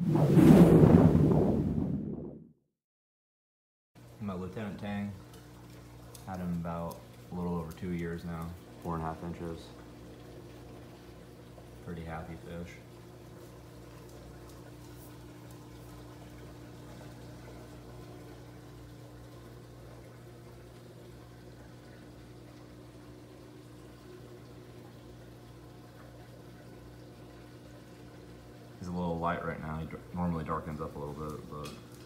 My Lieutenant Tang, had him about a little over 2 years now. 4.5 inches. Pretty happy fish. He's a little light right now. He normally darkens up a little bit, but